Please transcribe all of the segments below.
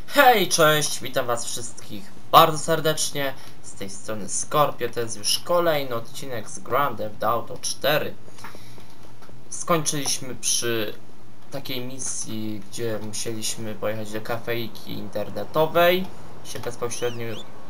Hej, cześć, witam was wszystkich bardzo serdecznie. Z tej strony Scorpio, to jest już kolejny odcinek z Grand Theft Auto 4. Skończyliśmy przy takiej misji, gdzie musieliśmy pojechać do kafejki internetowej. Się bezpośrednio...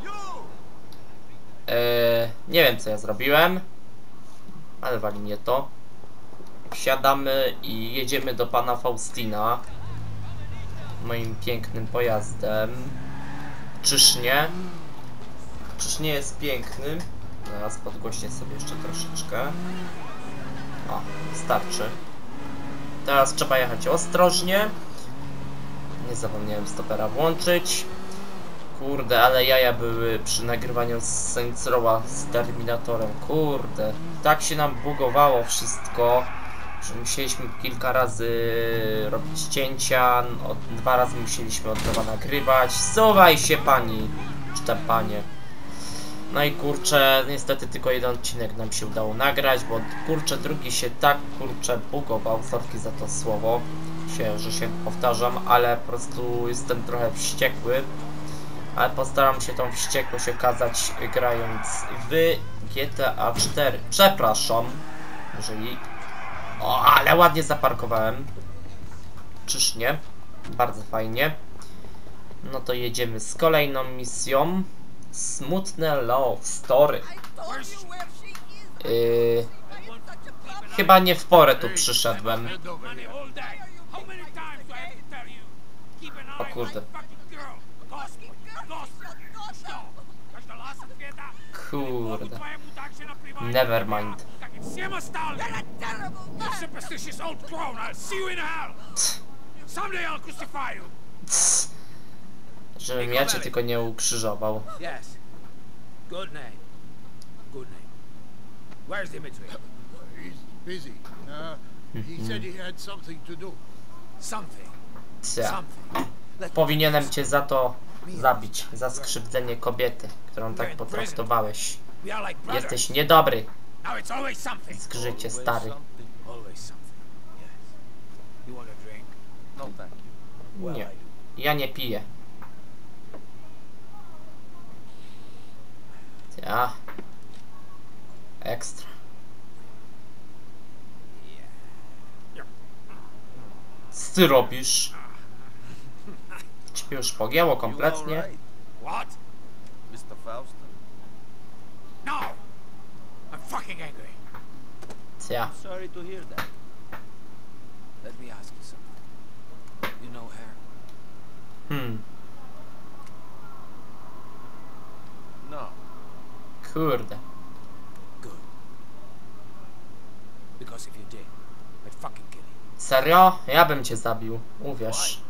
nie wiem co ja zrobiłem, ale wali mnie to. Wsiadamy i jedziemy do pana Faustina. Moim pięknym pojazdem. Czyż nie? Czyż nie jest piękny? Zaraz podgłośnię sobie jeszcze troszeczkę. O, wystarczy. Teraz trzeba jechać ostrożnie. Nie zapomniałem stopera włączyć. Kurde, ale jaja były przy nagrywaniu z Saints Row'a z Terminatorem. Kurde, tak się nam bugowało wszystko, że musieliśmy kilka razy robić cięcia, 2 razy musieliśmy od nowa nagrywać. Zsuwaj się pani, czy tam panie. No i kurczę, niestety tylko jeden odcinek nam się udało nagrać, bo kurczę, drugi się tak kurczę bugował, sorki za to słowo, że się powtarzam, ale po prostu jestem trochę wściekły. Ale postaram się tą wściekłość okazać grając w GTA 4. Przepraszam, jeżeli... O, ale ładnie zaparkowałem. Czyż nie? Bardzo fajnie. No to jedziemy z kolejną misją. Smutne Love Story. Chyba nie w porę tu przyszedłem. O kurde. Kurde. Never mind. Żebym ja cię tylko nie ukrzyżował. Good name. Good name. Where's Dimitri? He's busy. He said he had something to do. Something. Something. Powinienem cię za to zabić. Za skrzywdzenie kobiety, którą tak potraktowałeś. Jesteś niedobry. Zgrzycie stary. Nie. Ja nie piję. Ja. Ekstra. Co ty robisz? Ciebie już pogięło kompletnie. What? Mr. Faustin? No! I'm fucking angry. Ja. Sorry to hear that. Let me ask you something. You know her? No. Kurde. Good. Because if you did, I'd fucking kill you. Serio? Ja bym cię zabił. Uwierz.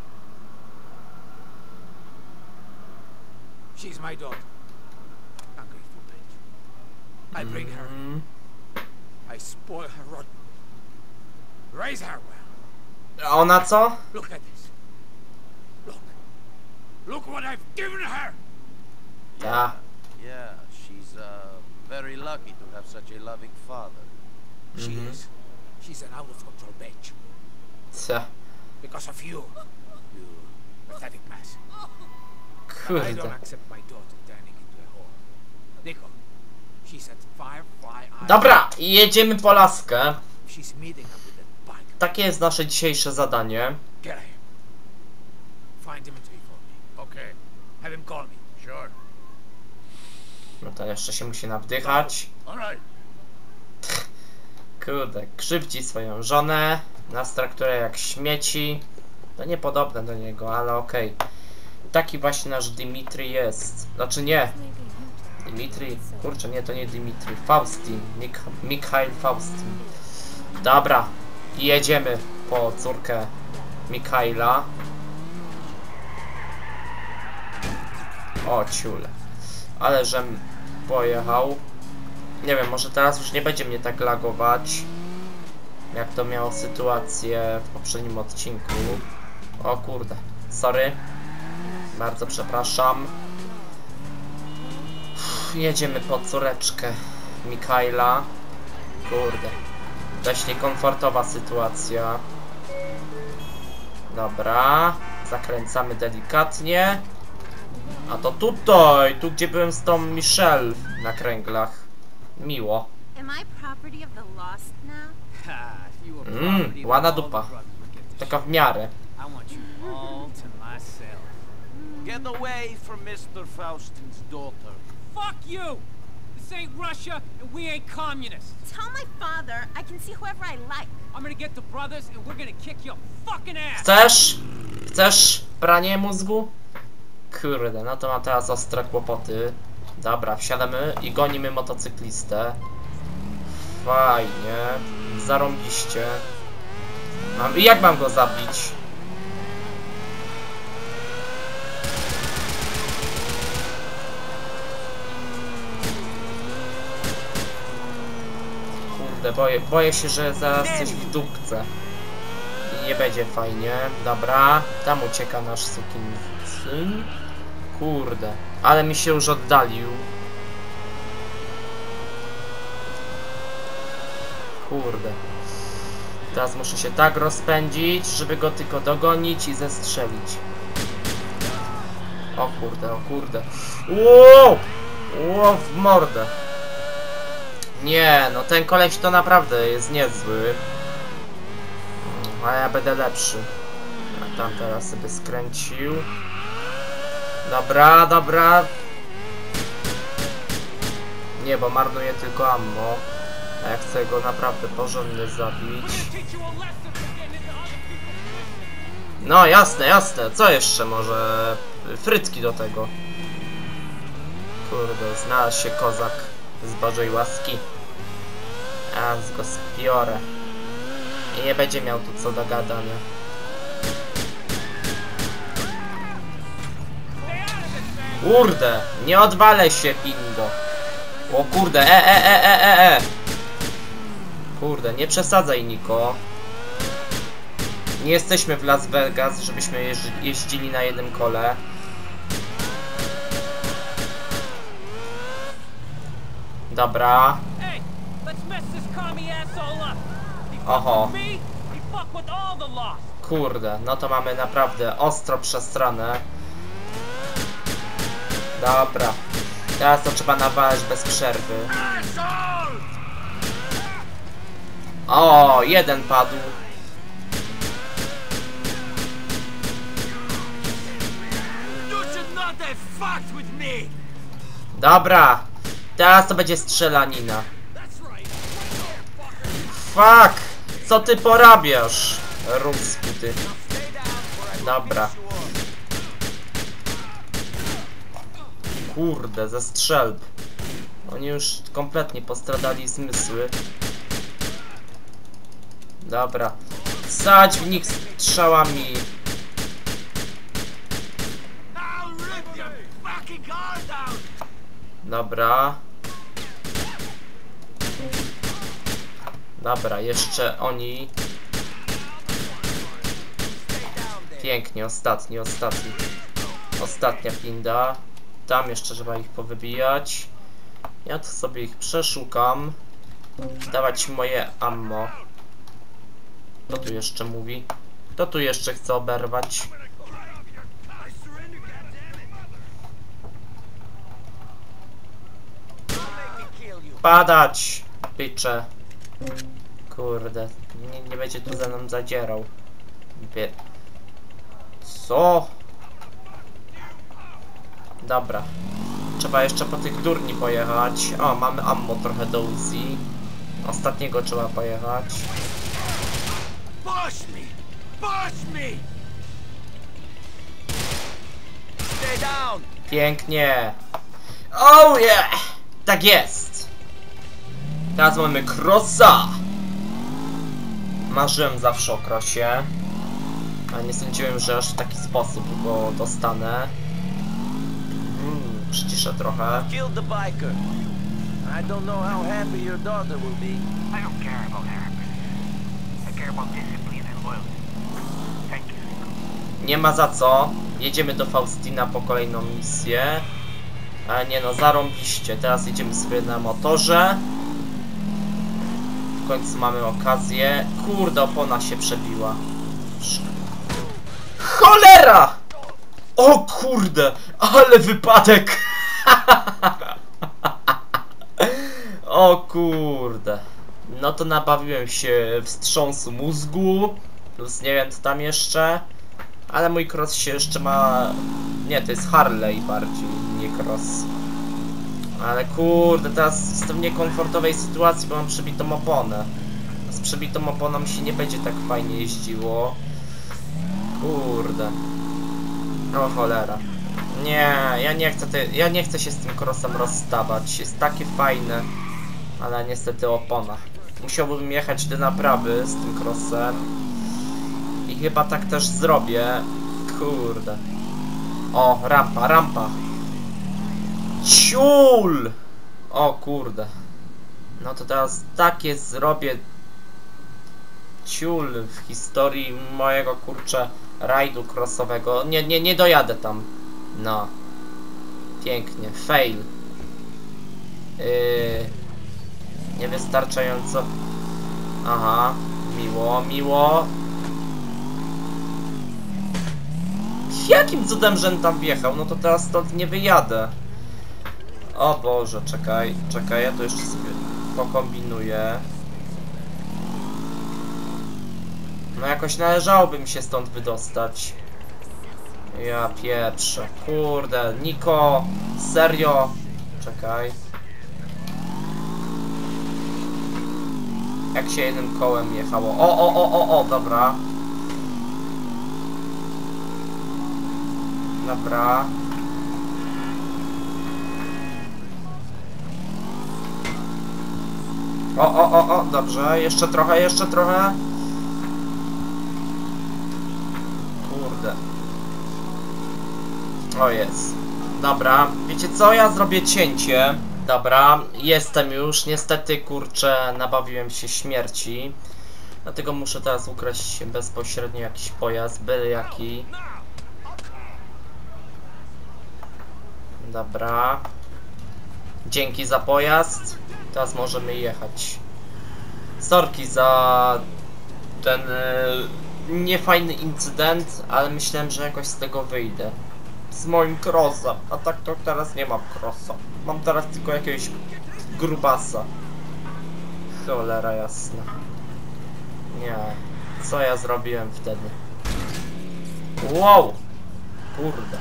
She's my daughter. Ungrateful bitch. I bring her. I spoil her rotten. Raise her well. A ona co? Look at this. Look. Look what I've given her. Ja. Yeah, she's very lucky to have such a loving father. She is. She's an out of control bitch. Co? Because of you. You pathetic mess. I don't Kurde. accept my daughter turning into a whore. Nico, she's at Firefly Island. Dobra, jedziemy po laskę. She's meeting up with that bike. Takie jest nasze dzisiejsze zadanie. Get her. Find Dimitri for me. Okay. Have him call me. Sure. No to jeszcze się musi nawdychać. All right. Kurde, krzywdzi swoją żonę. Nas traktuje jak śmieci. To niepodobne do niego, ale okej. Taki właśnie nasz Dimitri jest. Znaczy nie. Dimitri? Kurczę, nie, to nie Dimitri. Faustin. Mikhail Faustin. Dobra. Jedziemy po córkę Mikhaila. O ciule. Ale żem pojechał. Nie wiem, może teraz już nie będzie mnie tak lagować, jak to miało sytuację w poprzednim odcinku. O kurde. Sorry. Bardzo przepraszam. Jedziemy po córeczkę Mikhaila. Kurde. Dość niekomfortowa sytuacja. Dobra. Zakręcamy delikatnie. A to tutaj, tu gdzie byłem z tą Michelle na kręglach. Miło. Ładna dupa. Taka w miarę. Get away from Mr. Faustin's daughter. Fuck you! This ain't Russia, and we ain't communists. Tell my father I can see whoever I like. I'm gonna get the brothers, and we're gonna kick your fucking ass. Chcesz? Chcesz pranie mózgu? Kurde, no to ma teraz ostre kłopoty. Dobra, wsiadamy i gonimy motocyklistę. Fajnie. Zarąbiście. I jak mam go zabić? Kurde, boję się, że zaraz coś w dupce. I nie będzie fajnie. Dobra, tam ucieka nasz sukinsyn. Kurde, ale mi się już oddalił. Kurde. Teraz muszę się tak rozpędzić, żeby go tylko dogonić i zestrzelić. O kurde, o kurde. Ło! Ło, w mordę. Nie, no ten koleś to naprawdę jest niezły. A ja będę lepszy. A tam teraz sobie skręcił. Dobra, dobra. Nie, bo marnuje tylko ammo. A ja chcę go naprawdę porządnie zabić. No jasne, jasne. Co jeszcze może? Frytki do tego. Kurde, znalazł się kozak z Bożej łaski. A go spiorę. I nie będzie miał tu co do gadania. Kurde, nie odwalę się, pingo. O kurde, Kurde, nie przesadzaj, Niko. Nie jesteśmy w Las Vegas, żebyśmy jeździli na jednym kole. Dobra. Oho. Kurde, no to mamy naprawdę ostro przestranę. Dobra. Teraz to trzeba nawalać bez przerwy. O, jeden padł. Dobra. Teraz to będzie strzelanina. Fuck! Co ty porabiasz? Rusku ty. Dobra. Kurde, ze strzelb. Oni już kompletnie postradali zmysły. Dobra. Sadź w nich strzałami. Dobra. Dobra, jeszcze oni. Pięknie, ostatni. Ostatnia pinda. Tam jeszcze trzeba ich powybijać. Ja to sobie ich przeszukam. Dawać moje ammo. Kto tu jeszcze mówi? Kto tu jeszcze chce oberwać? Padać! Picze. Kurde. Nie będzie tu ze mną zadzierał. Co? Dobra. Trzeba jeszcze po tych durni pojechać. O, mamy ammo trochę do Uzi. Ostatniego trzeba pojechać. Pięknie. Oh yeah! Tak jest. Teraz mamy crossa. Marzyłem zawsze o crossie. A nie sądziłem, że aż w taki sposób go dostanę. Przyciszę trochę. Nie ma za co. Jedziemy do Faustina po kolejną misję. Ale nie no, zarąbiście. Teraz jedziemy sobie na motorze. W końcu mamy okazję. Kurde, opona się przebiła. Cholera! O kurde, ale wypadek! O kurde. No to nabawiłem się wstrząsu mózgu. Plus nie wiem co tam jeszcze. Ale mój cross się jeszcze ma... Nie, to jest Harley bardziej, nie cross. Ale kurde, teraz jestem w niekomfortowej sytuacji, bo mam przebitą oponę. Z przebitą oponą się nie będzie tak fajnie jeździło. Kurde. O cholera. Nie, ja nie chcę się z tym crossem rozstawać. Jest takie fajne. Ale niestety opona. Musiałbym jechać do naprawy z tym crossem. I chyba tak też zrobię. Kurde. O, rampa, rampa. Ciul! O kurde. No to teraz takie zrobię ciul w historii mojego kurczę rajdu crossowego. Nie dojadę tam. No. Pięknie. Fail. Niewystarczająco. Aha. Miło, miło. Jakim cudem żem tam wjechał? No to teraz stąd nie wyjadę. O Boże, czekaj, czekaj, ja tu jeszcze sobie pokombinuję. No jakoś należałoby mi się stąd wydostać. Ja pieprzę, kurde, Niko, serio? Czekaj. Jak się jednym kołem jechało? O, dobra. Dobra. O, dobrze, jeszcze trochę, jeszcze trochę. Kurde. O, jest. Dobra, wiecie co? Ja zrobię cięcie. Dobra, jestem już. Niestety, kurczę, nabawiłem się śmierci. Dlatego muszę teraz ukraść bezpośrednio jakiś pojazd, byle jaki. Dobra. Dzięki za pojazd. Teraz możemy jechać. Sorki za ten niefajny incydent, ale myślałem, że jakoś z tego wyjdę. Z moim crossem. A tak to teraz nie mam crossa. Mam teraz tylko jakiegoś grubasa. Cholera jasna. Nie. Co ja zrobiłem wtedy? Wow! Kurde.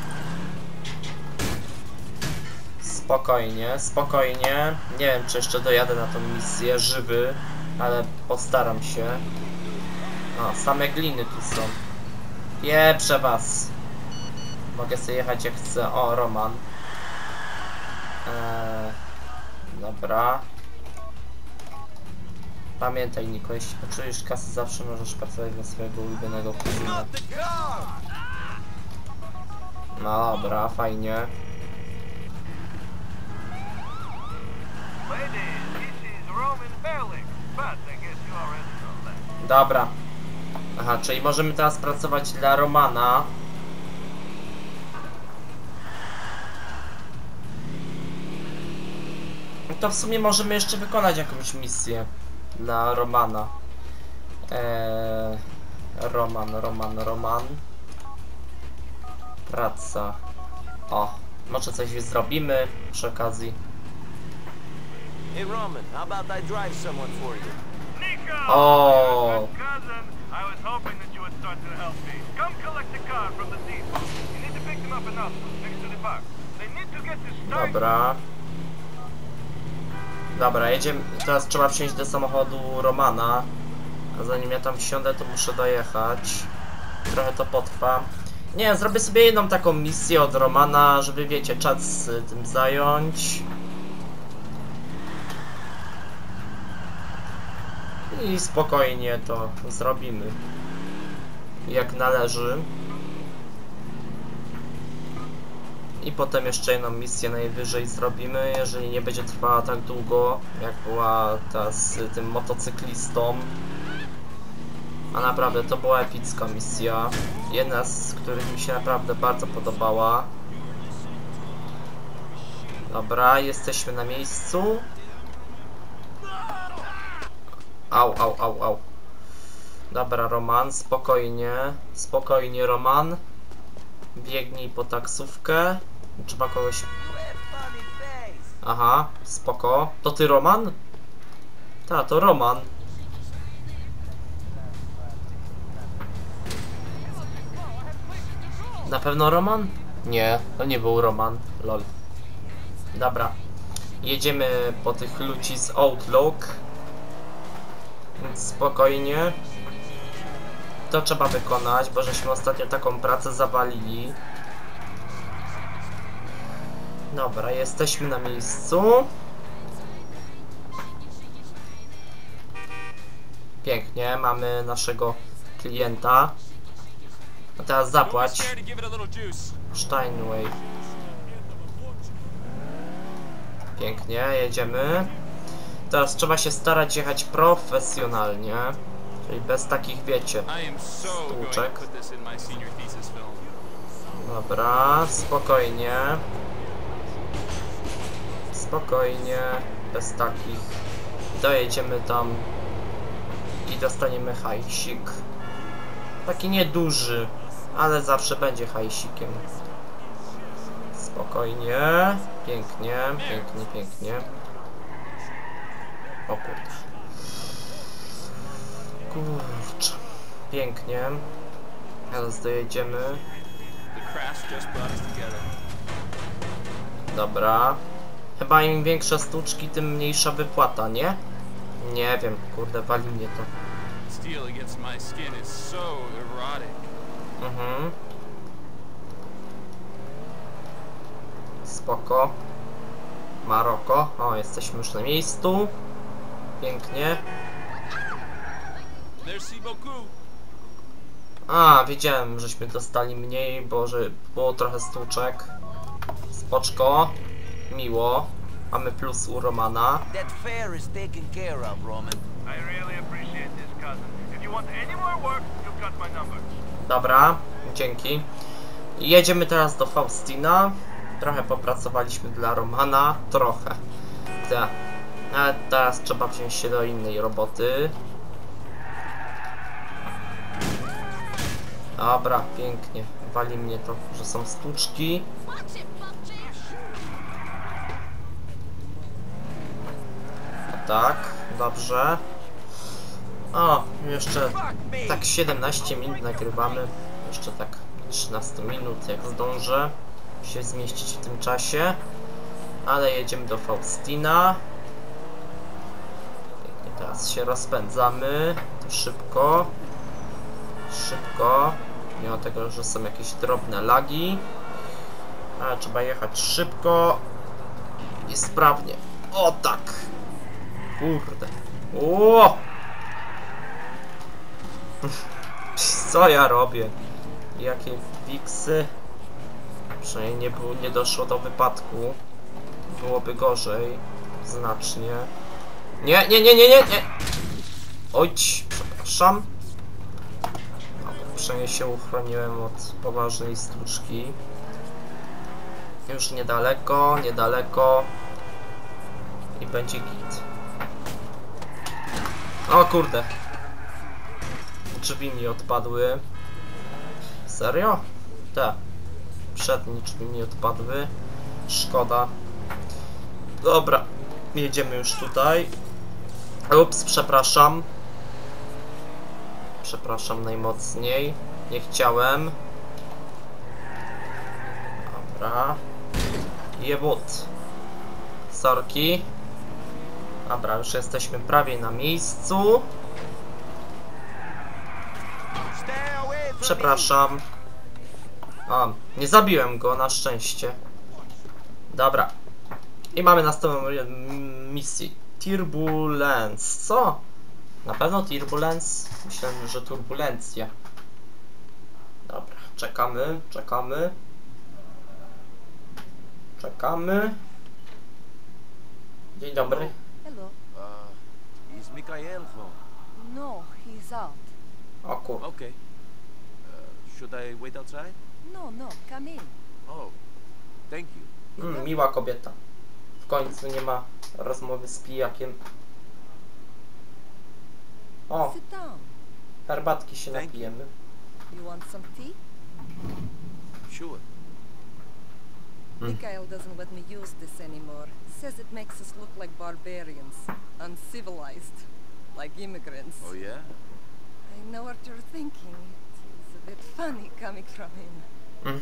Spokojnie, spokojnie. Nie wiem, czy jeszcze dojadę na tą misję żywy, ale postaram się. O, same gliny tu są. Pieprzę was. Mogę sobie jechać jak chcę. O, Roman. Dobra. Pamiętaj, Niko, jeśli poczujesz kasy, zawsze możesz pracować dla swojego ulubionego kuzyna. No dobra, fajnie. Dobra. Aha, czyli możemy teraz pracować dla Romana. No to w sumie możemy jeszcze wykonać jakąś misję dla Romana. Roman. Praca. O, może coś zrobimy przy okazji. Hey Roman, how about I drive someone for you? Nico! Oh. Cousin, I was hoping that you would start to help me. Come collect the car from the depot. You need to pick them up in Oslo, next to the park. They need to get this started. Dobra. Dobra, jedziemy. Teraz trzeba wsiąść do samochodu Romana. A zanim ja tam wsiądę, to muszę dojechać. Trochę to potrwa. Nie, zrobię sobie jedną taką misję od Romana, żeby, wiecie, czas tym zająć. I spokojnie to zrobimy. Jak należy. I potem jeszcze jedną misję najwyżej zrobimy, jeżeli nie będzie trwała tak długo, jak była ta z tym motocyklistą. A naprawdę to była epicka misja. Jedna z których mi się naprawdę bardzo podobała. Dobra, jesteśmy na miejscu. Au. Dobra, Roman, spokojnie. Spokojnie, Roman. Biegnij po taksówkę. Trzeba kogoś... Aha, spoko. To ty, Roman? Ta, to Roman. Na pewno Roman? Nie, to nie był Roman. Lol. Dobra. Jedziemy po tych ludzi z Outlook. Więc spokojnie. To trzeba wykonać, bo żeśmy ostatnio taką pracę zawalili. Dobra, jesteśmy na miejscu. Pięknie, mamy naszego klienta. A teraz zapłać. Steinway. Pięknie, jedziemy. Teraz trzeba się starać jechać profesjonalnie. Czyli bez takich, wiecie, stłuczek. Dobra, spokojnie. Spokojnie, bez takich. Dojedziemy tam i dostaniemy hajsik. Taki nieduży, ale zawsze będzie hajsikiem. Spokojnie, pięknie, pięknie, pięknie. O kurde. Kurczę. Pięknie. Teraz dojedziemy. Dobra. Chyba im większe stłuczki, tym mniejsza wypłata, nie? Nie wiem, kurde, wali mnie to. Mhm. Spoko. Maroko. O, jesteśmy już na miejscu. Pięknie. A, wiedziałem, żeśmy dostali mniej, bo że było trochę stłuczek. Spoczko. Miło. Mamy plus u Romana. Dobra, dzięki. Jedziemy teraz do Faustina. Trochę popracowaliśmy dla Romana. Trochę. Ale teraz trzeba wziąć się do innej roboty. Dobra, pięknie. Wali mnie to, że są stłuczki. Tak, dobrze. O, jeszcze tak 17 minut nagrywamy. Jeszcze tak 13 minut, jak zdążę się zmieścić w tym czasie. Ale jedziemy do Faustina. Pięknie, teraz się rozpędzamy. To szybko. Szybko. Mimo tego, że są jakieś drobne lagi. Ale trzeba jechać szybko i sprawnie. O tak! Kurde. O! Co ja robię? Jakie fiksy? Przynajmniej nie doszło do wypadku. Byłoby gorzej. Znacznie. Nie, nie, nie, nie, nie, nie! Ojć, przepraszam. Przynajmniej się uchroniłem od poważnej stłuczki. Już niedaleko, niedaleko. I będzie git. O kurde. Drzwi mi odpadły. Serio? Tak. Przednie drzwi mi odpadły. Szkoda. Dobra. Jedziemy już tutaj. Ups, przepraszam. Przepraszam najmocniej. Nie chciałem. Dobra. Jebut. Sorki. Dobra, już jesteśmy prawie na miejscu. Przepraszam. A, nie zabiłem go, na szczęście. Dobra. I mamy następną misję. Turbulence. Co? Na pewno Turbulence? Myślałem, że turbulencja. Dobra, czekamy, czekamy. Czekamy. Dzień dobry. Hello. Is Mikhail home? No, he's out. O kur... Okay. Should I wait outside? No, no, come in. Oh, thank you. miła kobieta. W końcu nie ma rozmowy z pijakiem. O, Sit down. Herbatki się Thank you. napijemy. You want some tea? Sure. Mikhail doesn't let me use this anymore. Says it makes us look like barbarians. Uncivilized. Like immigrants. Oh yeah? I know what you're thinking. It's a bit funny coming from him. Mm.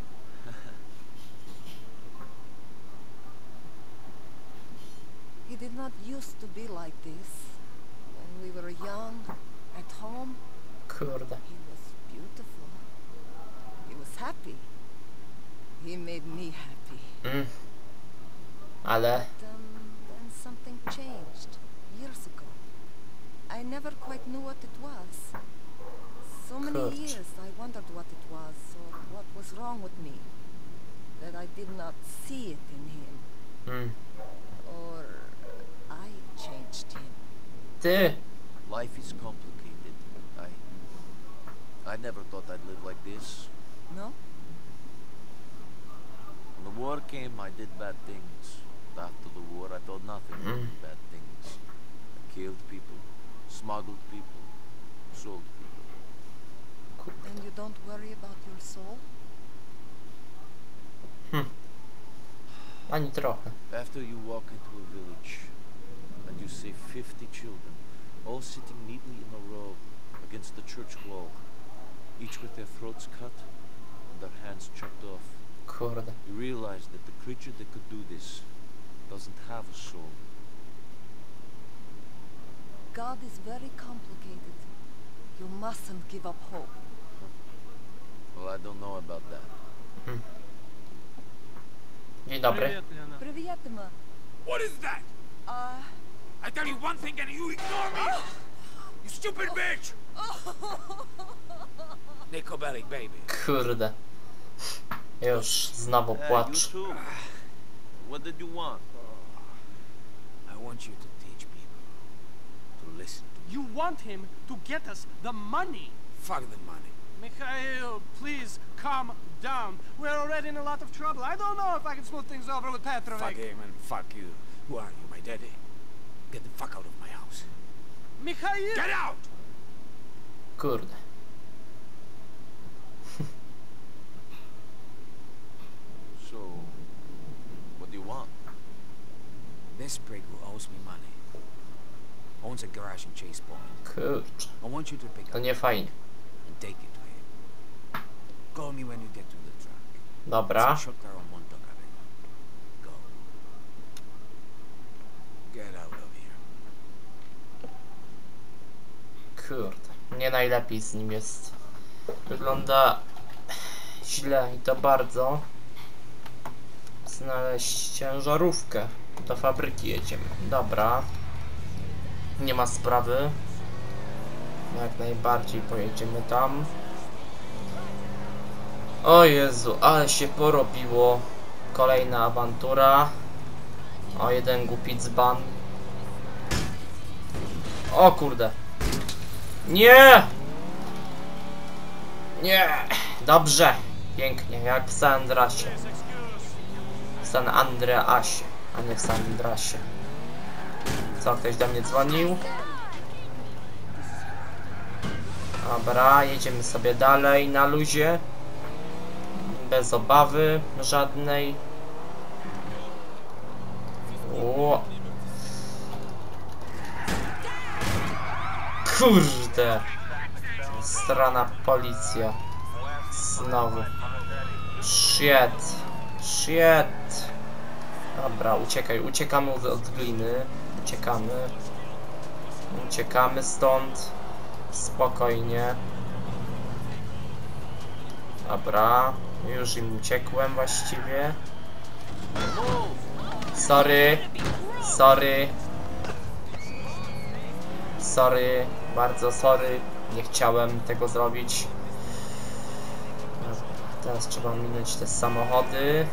He did not used to be like this. When we were young, at home, Kurde. he was beautiful. He was happy. He made me happy. Mm. Ale... Then something changed. Years ago. I never quite knew what it was. So many Kurczę. years I wondered what it was, or what was wrong with me. That I did not see it in him. Mm. Or I changed him. Ty! Life is complicated. I never thought I'd live like this. No? When the war came, I did bad things. After the war, I thought nothing but bad things. I killed people, smuggled people, sold people. And you don't worry about your soul? Ani trochę. After you walk into a village and you see 50 children, all sitting neatly in a row against the church wall, each with their throats cut and their hands chopped off, Kurde. you realize that the creature that could do this doesn't have a soul. God is very complicated. You mustn't give up hope. Well, I don't know about that. Dzień dobry. Привет, Emma. What is that? I tell you one thing and you ignore me! You stupid bitch! Nico Bellic, baby. Kurde. Już znowu Hey, you płacz. too. What did you want? I want you to teach people to listen to You want him to get us the money. fuck the money. Mikhail, please calm down. We're already in a lot of trouble. I don't know if I can smooth things over with Petrovic. Fuck him and fuck you. Who are you, my daddy? Get the fuck out of my house. Mikhail! Get out! Kurde. So, what do you want? This prig who owes me money owns a garage in Chase Point. Kurczę. I want you to pick To up nie fajnie. and take it to him. Call me when you get to the truck. Dobra. Shotgun on Monto Cabello. Go. Get out of here. Kurde. Nie najlepiej z nim jest. Wygląda źle i to bardzo. Znaleźć ciężarówkę. Do fabryki jedziemy. Dobra. Nie ma sprawy. Jak najbardziej pojedziemy tam. O Jezu, ale się porobiło. Kolejna awantura. O, jeden głupi dzban. O kurde. Nie! Nie! Dobrze. Pięknie, jak w San Andreasie. W San Andreasie, a nie w San Andreasie. Co, ktoś do mnie dzwonił? Dobra, jedziemy sobie dalej na luzie. Bez obawy żadnej. O. Kurde. Strana policja. Znowu. Shit. Shit. Dobra, uciekaj. Uciekamy od gliny. Uciekamy. Uciekamy stąd. Spokojnie. Dobra. Już im uciekłem właściwie. Sorry. Sorry. Sorry. Bardzo sorry. Nie chciałem tego zrobić. Dobra, teraz trzeba minąć te samochody.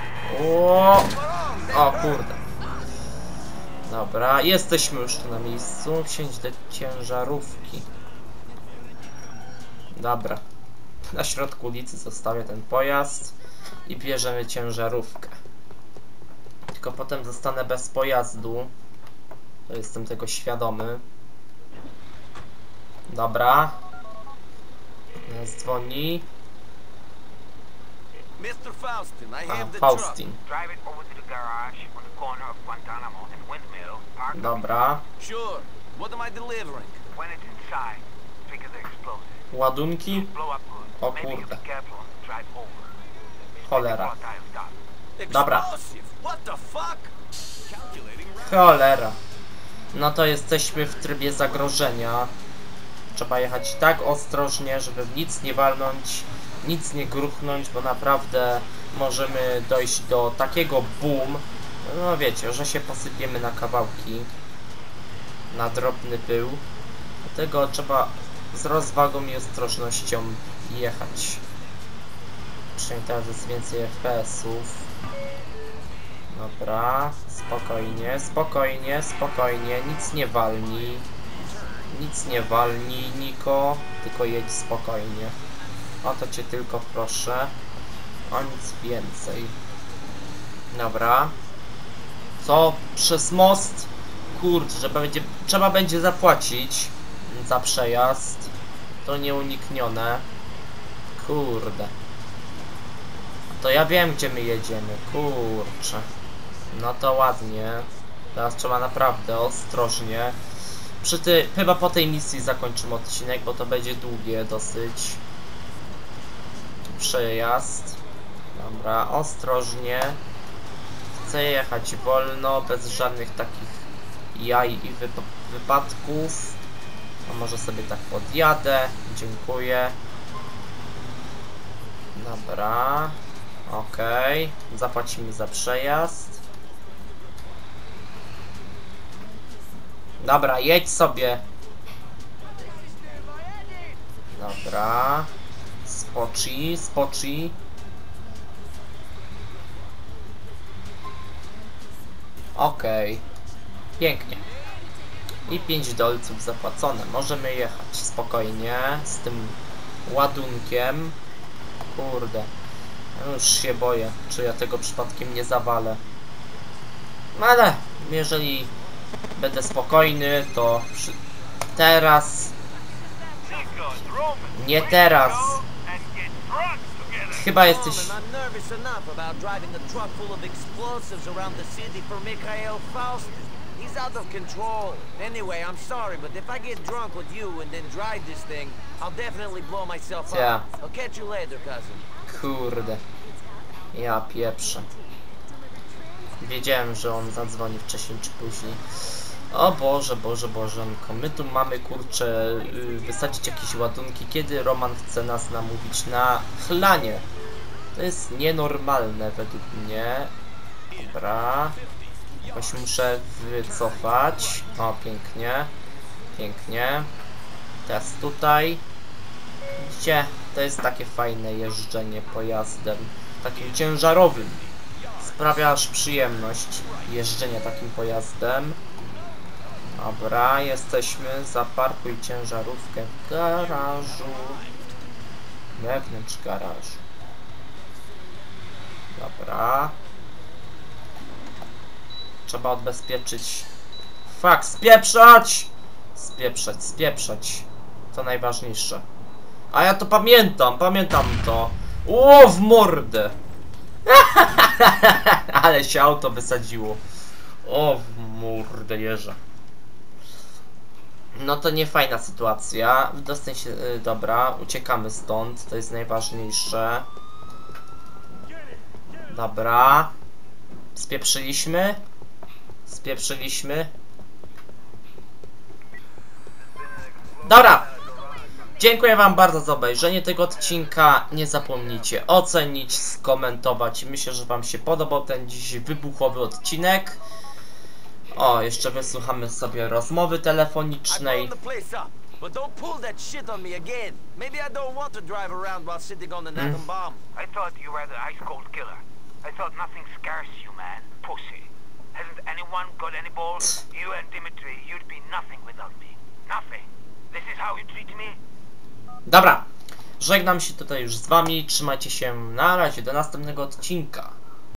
O kurde. Dobra, jesteśmy już tu na miejscu. Wsiąść do ciężarówki. Dobra. Na środku ulicy zostawię ten pojazd i bierzemy ciężarówkę. Tylko potem zostanę bez pojazdu. To jestem tego świadomy. Dobra. Dzwoni. Mr. Faustin, I A, have the Faustin. Drive it over to the garage on the corner of Guantanamo and Windmill. Park Dobra. truck. Sure. What am I delivering? when it's inside. Figure the explosive. Ładunki. Blow up good. O Maybe you kurde. be careful on the drive over. Cholera. Volatile stuff. Dobra. Explosive? What the fuck? Calculating round. Cholera. No to jesteśmy w trybie zagrożenia. Trzeba jechać tak ostrożnie, żeby w nic nie walnąć, nic nie gruchnąć, bo naprawdę możemy dojść do takiego boom, no wiecie, że się posypiemy na kawałki, na drobny pył. Dlatego trzeba z rozwagą i ostrożnością jechać. Przynajmniej teraz jest więcej FPS-ów. Dobra, spokojnie, spokojnie, spokojnie, nic nie walnij. Nic nie walnij, Niko, tylko jedź spokojnie. O to cię tylko proszę. O nic więcej. Dobra. Co? Przez most? Kurczę, trzeba będzie zapłacić za przejazd. To nieuniknione. Kurde. To ja wiem, gdzie my jedziemy. Kurczę. No to ładnie. Teraz trzeba naprawdę ostrożnie. Chyba po tej misji zakończymy odcinek, bo to będzie długie dosyć. Przejazd. Dobra, ostrożnie. Chcę jechać wolno, bez żadnych takich jaj i wypadków. A może sobie tak podjadę. Dziękuję. Dobra. Okej. Zapłacimy za przejazd. Dobra, jedź sobie. Dobra. Spoczy, spoczy. Okej. Pięknie. I 5 dolców zapłacone. Możemy jechać spokojnie z tym ładunkiem. Kurde. Już się boję, czy ja tego przypadkiem nie zawalę. Ale jeżeli będę spokojny, to teraz. Nie teraz. Chyba jesteś. I'm nervous enough about driving a truck full of explosives around the city for Mikhail Faustin. He's out of control. Anyway, I'm sorry, but if I get drunk with you and then drive this thing, I'll definitely blow myself up. Yeah. I'll catch you later, cousin. Kurde. Ja pieprzę. Wiedziałem, że on zadzwoni wcześniej czy później. O Boże, Boże, Bożenko. My tu mamy, kurczę, wysadzić jakieś ładunki, kiedy Roman chce nas namówić na chlanie. To jest nienormalne według mnie. Dobra. Jakoś muszę wycofać. O, pięknie. Pięknie. Teraz tutaj. Widzicie? To jest takie fajne jeżdżenie pojazdem. Takim ciężarowym. Sprawia aż przyjemność jeżdżenia takim pojazdem. Dobra, jesteśmy. Zaparkuj ciężarówkę w garażu. Wewnątrz garażu. Dobra. Trzeba odbezpieczyć. Fuck, spieprzać! Spieprzać, spieprzać. To najważniejsze. A ja to pamiętam, pamiętam to. O, w mordę! Ale się auto wysadziło. O, w mordę jeża. No to nie fajna sytuacja. Dostań się, dobra, uciekamy stąd. To jest najważniejsze. Dobra. Spieprzyliśmy. Spieprzyliśmy. Dobra. Dziękuję wam bardzo za obejrzenie tego odcinka. Nie zapomnijcie ocenić, skomentować. Myślę, że wam się podobał ten dziś wybuchowy odcinek. O, jeszcze wysłuchamy sobie rozmowy telefonicznej. But don't pull that shit on me again. Maybe I don't want to drive around while sitting on an atom bomb. I thought you were the ice cold killer. I thought nothing scares you, man. Pussy. Hasn't anyone got any balls? You and Dimitri, you'd be nothing without me. Nothing. This is how you treat me? Dobra, żegnam się tutaj już z wami. Trzymajcie się, na razie, do następnego odcinka.